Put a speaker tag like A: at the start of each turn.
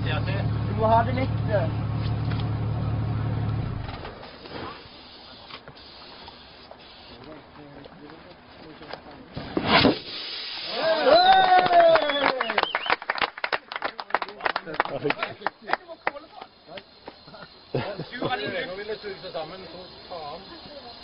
A: Du må ha det litt.
B: Du har ikke ville suge seg sammen, så faen.